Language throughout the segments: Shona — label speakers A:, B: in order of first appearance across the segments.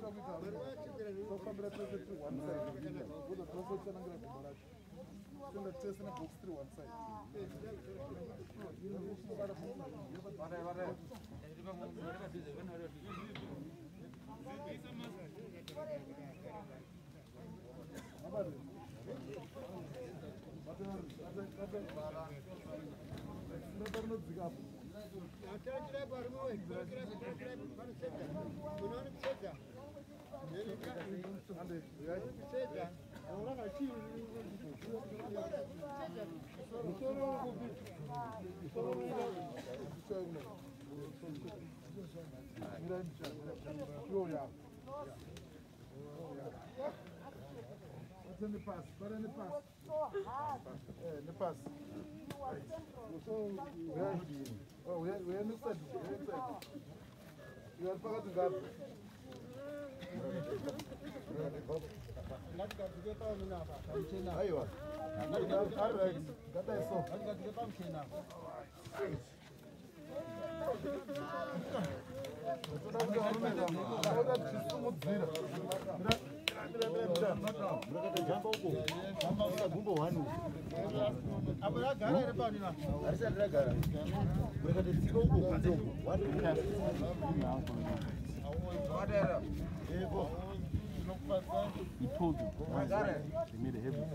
A: He told you. I got it. He made a heavy.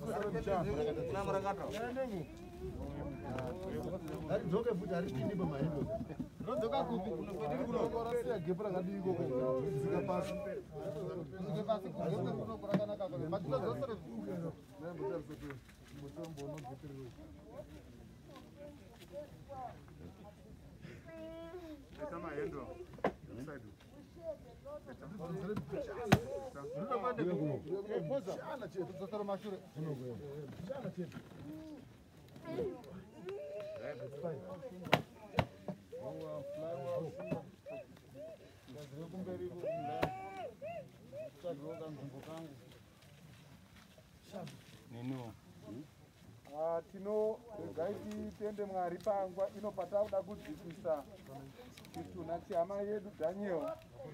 B: Tino gaiti tende Mwari pangwa inopata kuda kudzikisa chitunha chehama yedu Daniel.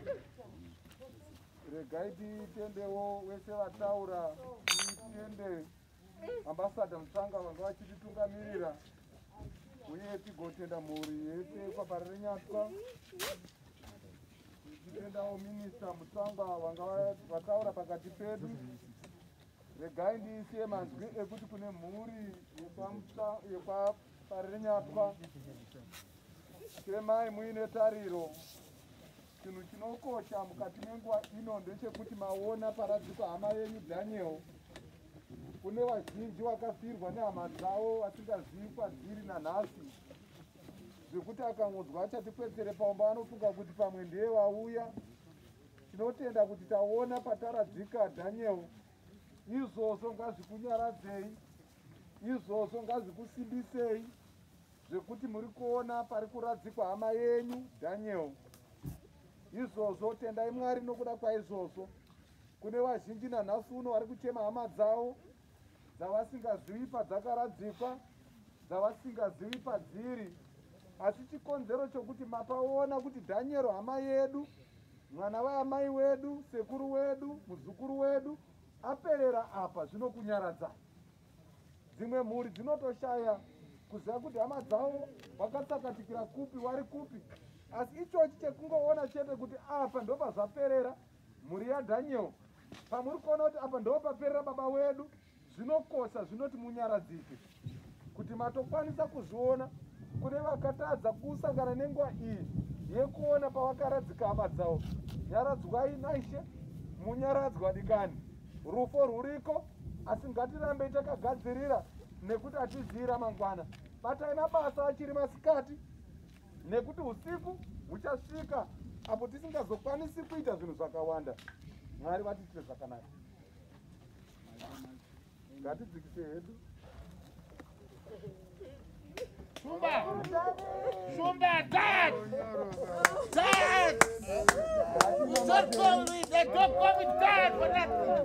B: Regaiti tendewo wese vataura tende ambassador Mutsanga vanga vachititungamirira uye tigotenda mhuri yese kwaParirenyatwa. Tichitendawo minista Mutsanga vanga vataura pakati pedu. Regai ndiise manzwi ekuti kune mhuri yekwaParirenyatwa semai muine tariro. Chinhu chinokosha mukati menguva ino ndechekuti maona paradzikwa hama yenyu Daniel. Kune vazhinji vakafirwa nehama dzavo vasingazivi kwadziri nanhasi, zvekuti akangodzwa achatikwetsere paumba anofunga kuti pamwe ndiye vauya. Tinotenda kuti taona pataradzika Daniel. Izvozvo ngazvikunyaradzei, izvozvo ngazvikusimbisei zvekuti muri kuona pari kuradzikwa hama yenyu Daniel. Izvozvo tendai Mwari nokuda kwaizvozvo. Kune vazhinji nanhasi uno vari kuchema hama dzavo dzavasingazivi padzakaradzikwa, dzavasingazivi padziri. Asi chikonzero chokuti mapaona kuti Daniel hama yedu, mwana waamai wedu, sekuru wedu, muzukuru wedu aperera apa, zvinokunyaradza. Dzimwe mhuri dzinotoshaya kuziva kuti hama dzavo vakatsakatikira kupi, vari kupi. Asi ichochi chekungoona chete kuti apa ndopa zvaperera mhuri yaDaniel. Pamuri kuona kuti apa ndopaperera baba wedu, zvinokosha, zvinoti munyaradzike. Kuti matokwanisa kuzviona kune vakatadza kusangana nenguva iyi yekuona pavakaradzika hama dzavo. Nyaradzwai naIshe, munyaradzwa dikani. Rufo ruriko, asi ngatirambe takagadzirira nekuti atizira mangwana. Batai mabasa achiri masikati, nekuti usiku huchasvika apo tisingazokwanisi kuita zvinhu zvakawanda. Mwari vatitire zvakanaka. Ngatidzikise hedu.
C: Shumba, Dad! Dad! Don't call me, don't call me Dad for nothing.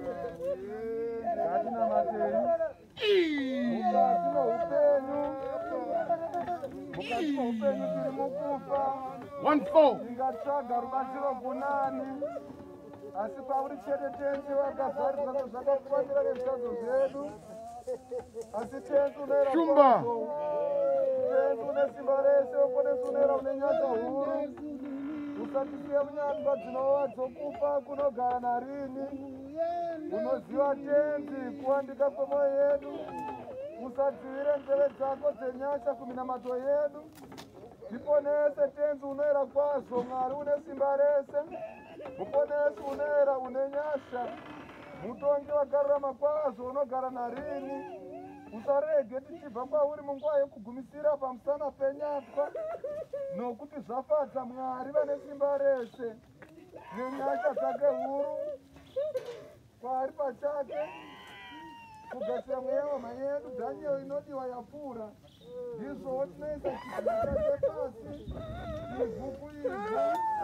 B: asi pauri chete tenzi wakazarirwa zvakakuvatira nezvisadzo zvedu, asi tenzi unoera kwazvo, tenzi une simba rese, uponesi unoera une nyasha huru, usatisiye munyandwa dzinowa dzokufa kunogara narini, unoziva tenzi kuwandika kwemwoyo yedu, usadzivire nzeve dzako dzenyasha kuminamato yedu, tiponese tenzi unoera kwazvo, Mwari une simba rese, muponesi unoera une nyasha, mutongi wakarurama kwazvo unogara narini, usarege tichibva kwauri munguva yekugumisira pamusana penyatwa, nokuti zvafadza Mwari vane simba rese nenyasha dzake huru kwaari pachake kugadzira mweya wehama yedu Dhanieri inodiwa yapfuura. Ndizvowo tinoisa chidzimakache pasi, ivhu kuivhu,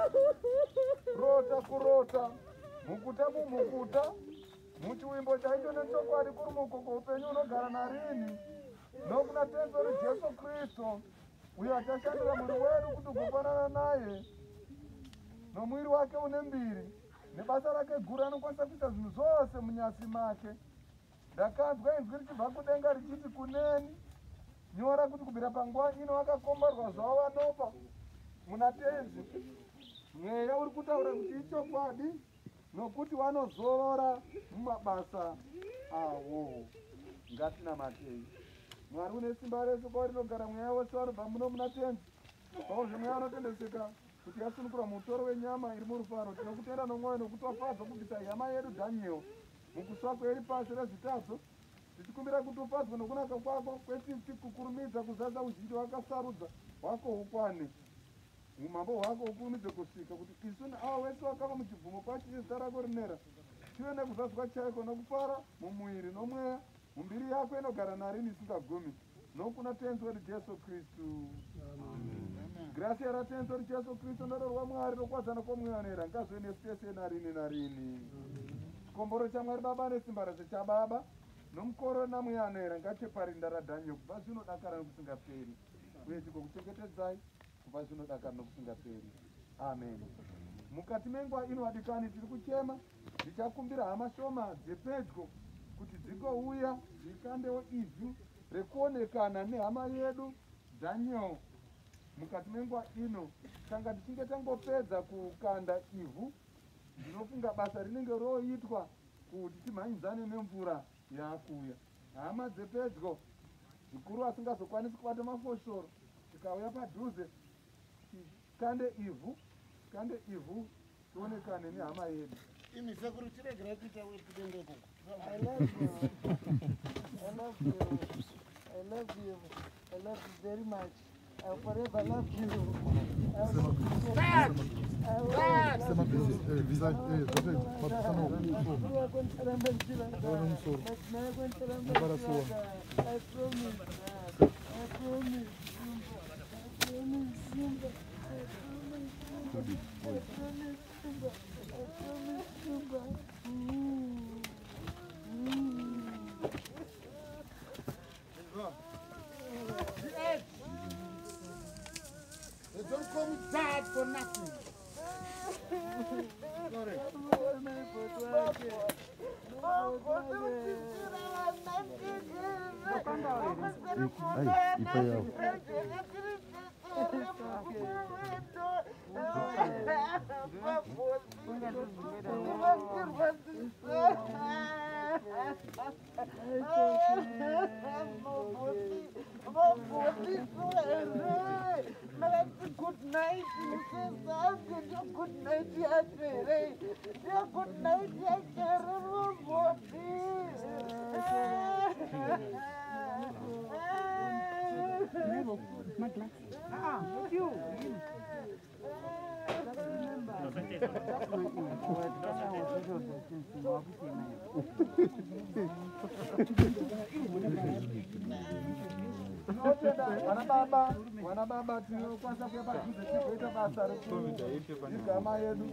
B: rota kurota, mukuta mumukuta, muchiwimbo chaicho nechokwadi kuri mukoko upenyu unogara narini, nokuna tenzi uri Jesu Kristu, uyo achashandira mwiri wedu kuti ugofanana naye, nomwiri wake une mbiri, nebasa rake guru anokwanisa kuita zvinhu zvose munyasi make. Ndakanzwa inzwi richibva kudenga richiti kuneni, nyora kuti kubvira panguva ino vakakomborwa zvavo vanopa muna tenzi. Mweya uri kutaura kuti ichokwadi, nokuti vanozorora mumabasa avo. Ngatinamatei. Mwari une simba rese kwauri rinogara mweya wose vanobva muno muna tenzi. Pauzve mweya anotendeseka kuti yasunukura mutoro wenyama iri murufaro. Tinokutenda nomwoyo nokuti wafadzwa kubvisa hama yedu Dhanieri mukuswa kweri pasi rezvitatu, tichikumbira kuti ufadzwe nokunaka kwako kwetiti kukurumidza kuzadza uzhinji wakasarudza hwako ukwane. Umambo hwako ukurumidze kusvika kuti isu neavo wese vakava muchibvumo kwachiri zita rako rinera, tive nekuzadzwa chaiko nokufara mumwiri nomweya, mumbiri yako inogara narini isingagumi, nokuna tenzi wedu Jesu Kristu. Gracia ratenzi wedu Jesu Kristu ndoro rwaMwari nokwazana kwomweyanera ngazve nesu tese narini narini. Chikomboro chaMwari Baba nesimba rase chaBaba nomukoro namuyanera ngacheparinda raDhanieri kubva zvino dakara nokusingaperi, uye chikokuchengetedzai kubva zvino dakara nokusingaperi. Amen. Mukati menguva ino vadikani tiri kuchema, ndichakumbira hama shoma dzepedyo kuti dzigouya dzikandewo ivhu rekuonekana nehama yedu Dhanieri. Mukati menguva ino tanga tichinge tangopedza kukanda ivhu, ndinofunga basa rinenge roitwa kuti timhanyidzane nemvura yakuya. Hama dzepedyo zvikuru asingazokwanisi kubata mafoshoro, tikauya padhuze tikande ivhu tionekane nehama yedu.
C: Imi sekuru tiregera kuita wetidendeko.
B: I love you very much. I forever love you.
C: They don't call me dad for nothing. Sorry.
D: Good night, Mrs. Good night, dear Jerry. Good night, dear
B: Wana baba tinokwanisa kuya padhuze tigoita basa rekugama yedu.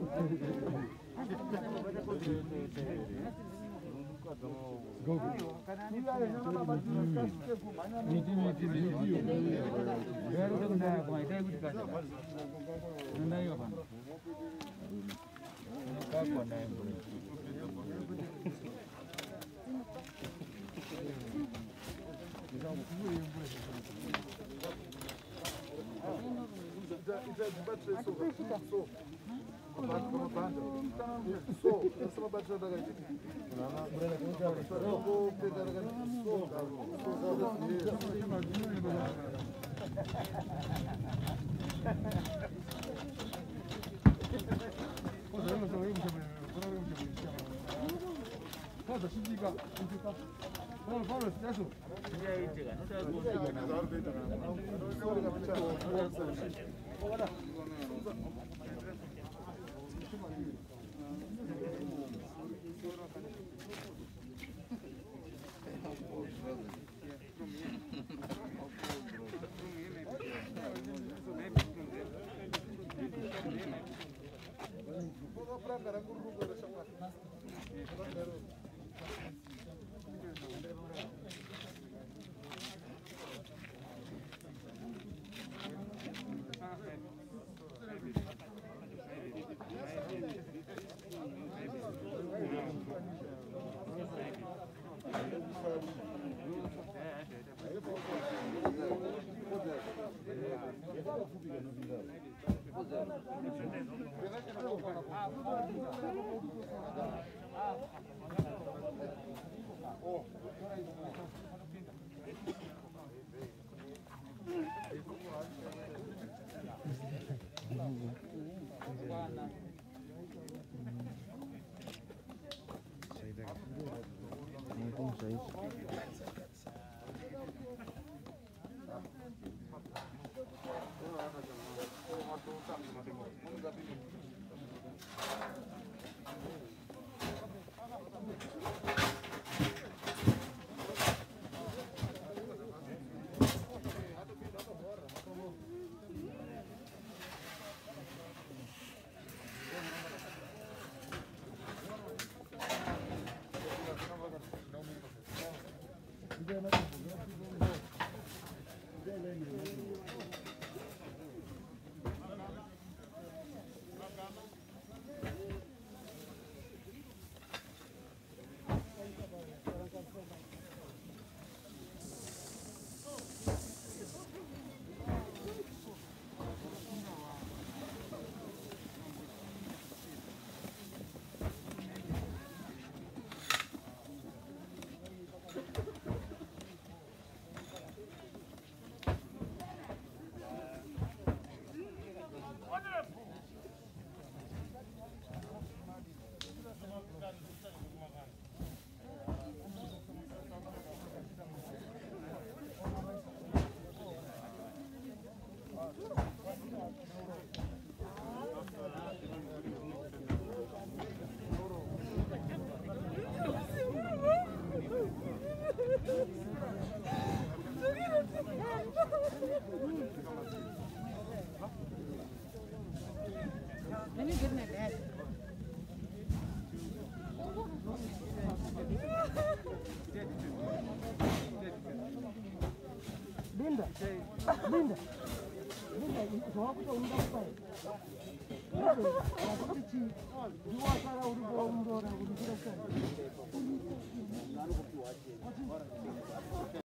D: Linda,